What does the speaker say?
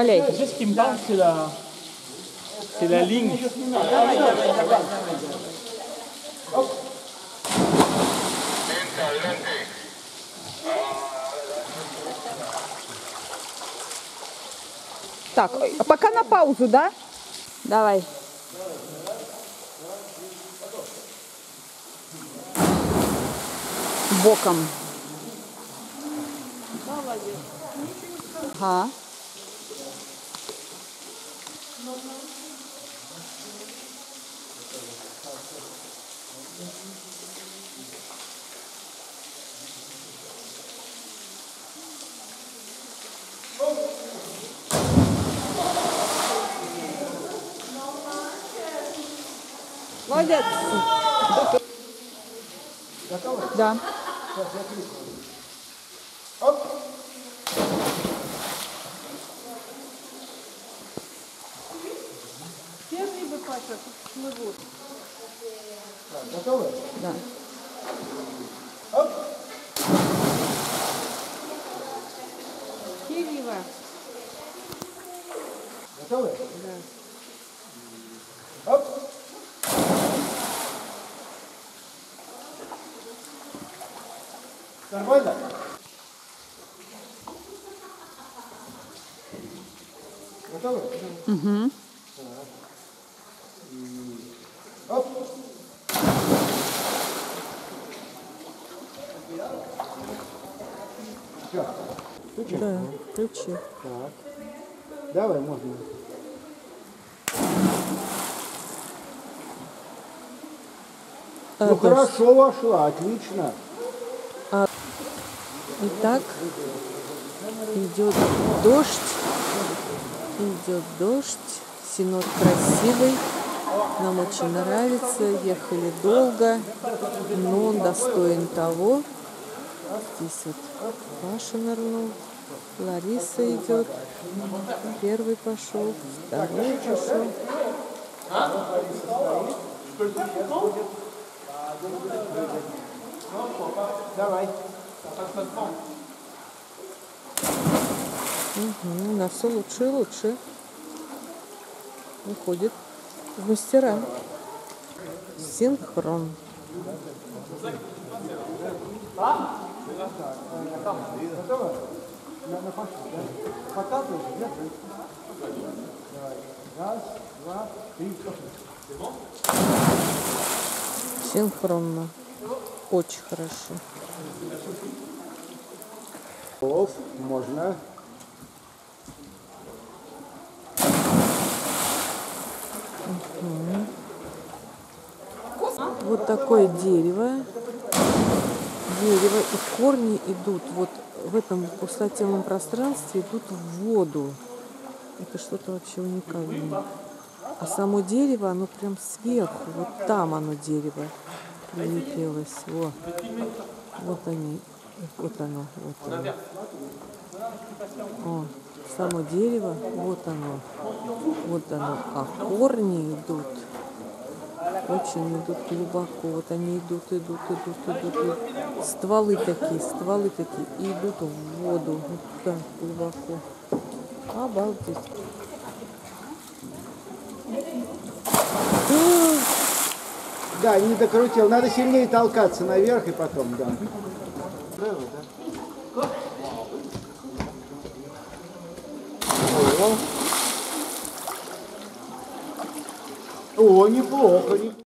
Валяй. C'est ce qui me parle, c'est la ligne. Так, пока на паузу, да? Давай. Боком. Ага. Молодец. Готовы? Да. Сейчас я кликаю. Оп. Первый бы Паша плывут. Так, готовы? Да. Оп. Кирилла. Готовы? Да. Оп. Нормально? Готовы? Угу. Оп. Все. Включи. Да, включи. Так. Давай, можно. Ну хорошо вошла, отлично. Итак, идет дождь, синод красивый, нам очень нравится, ехали долго, но он достоин того. Здесь вот Паша нырнул, Лариса идет, первый пошел, второй пошел. Давай. Угу, у нас все лучше и лучше. Выходит в мастера. Синхрон. Готово? На Пашу, да? Подталкивайся, держи. Давай. Раз, два, три, пошли. Синхронно. Очень хорошо. Можно. Вот такое дерево. Дерево и корни идут вот в этом пустотелом пространстве, идут в воду. Это что-то вообще уникальное. А само дерево, оно прям сверху, вот там оно дерево прилепилось. Во. Вот они. Вот оно. Вот оно. О, само дерево, вот оно. Вот оно. А корни идут. Очень идут глубоко. Вот они идут. Стволы такие. И идут в воду. Вот туда глубоко. Обалдеть. Да, не докрутил. Надо сильнее толкаться наверх и потом, да. О, неплохо.